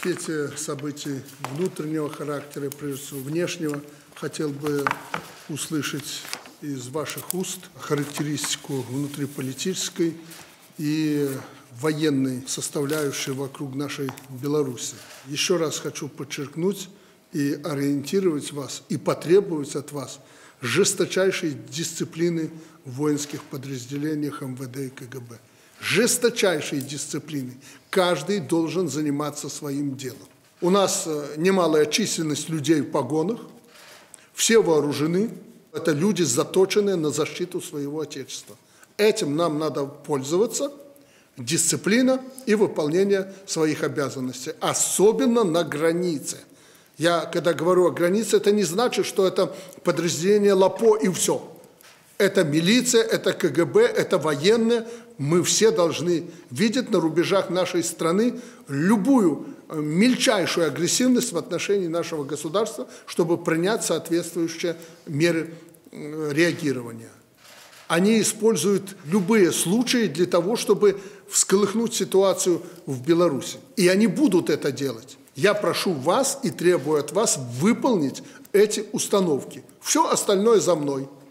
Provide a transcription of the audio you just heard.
свете событий внутреннего характера, прежде всего внешнего, хотел бы услышать из ваших уст характеристику внутриполитической и военной составляющей вокруг нашей Беларуси. Еще раз хочу подчеркнуть и ориентировать вас, и потребовать от вас жесточайшей дисциплины в воинских подразделениях МВД и КГБ. Жесточайшей дисциплины. Каждый должен заниматься своим делом. У нас немалая численность людей в погонах, все вооружены. Это люди, заточенные на защиту своего Отечества. Этим нам надо пользоваться. Дисциплина и выполнение своих обязанностей, особенно на границе. Я, когда говорю о границе, это не значит, что это подразделение ЛАПО и все. Это милиция, это КГБ, это военные. Мы все должны видеть на рубежах нашей страны любую мельчайшую агрессивность в отношении нашего государства, чтобы принять соответствующие меры реагирования. Они используют любые случаи для того, чтобы всколыхнуть ситуацию в Беларуси. И они будут это делать. Я прошу вас и требую от вас выполнить эти установки. Все остальное за мной.